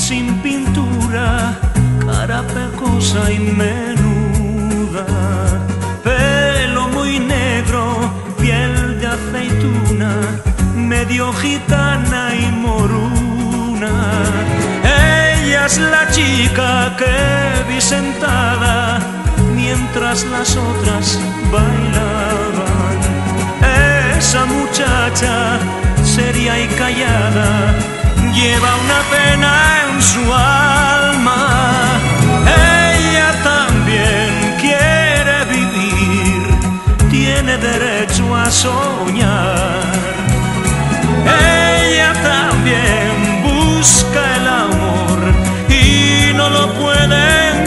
sin pintura, cara pecosa y menuda, pelo muy negro, piel de aceituna, medio gitana y moruna. Ella es la chica que vi sentada mientras las otras bailaban. Esa muchacha seria y callada lleva una pena en su alma. Ella también quiere vivir, tiene derecho a soñar. Ella también busca el amor y no lo puede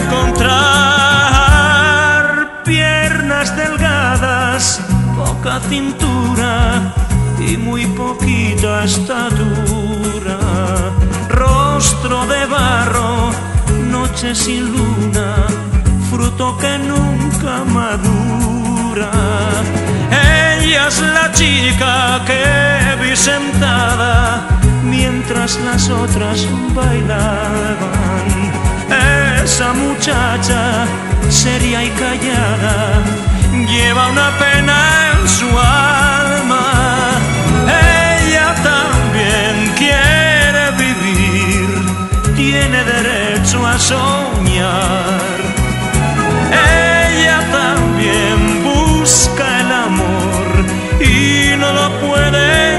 encontrar. Piernas delgadas, poca cintura y muy poquita estatura, rostro de barro, noche sin luna, fruto que nunca madura. Ella es la chica que vi sentada mientras las otras bailaban. Esa muchacha seria y callada lleva una pena en su alma. Ella también quiere vivir, tiene derecho a soñar. Ella también busca el amor y no lo puede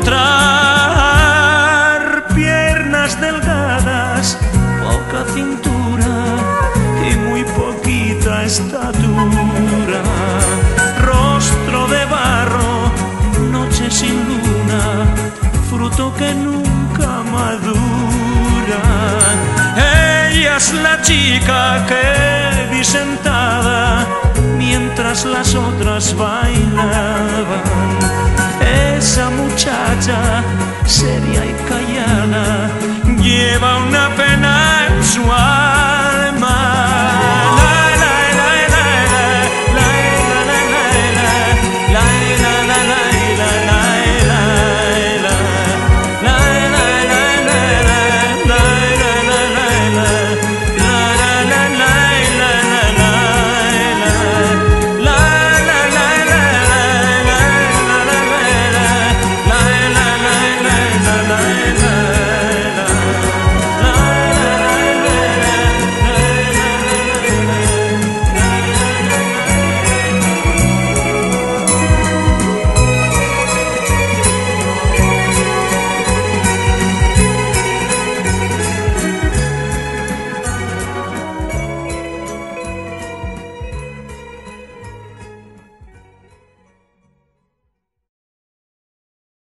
encontrar. Piernas delgadas, poca cintura y muy poquita estatura, rostro de barro, noche sin luna, fruto que nunca madura. Ella es la chica que vi sentada mientras las otras bailaban. Esa muchacha seria y callada lleva una pena en su alma.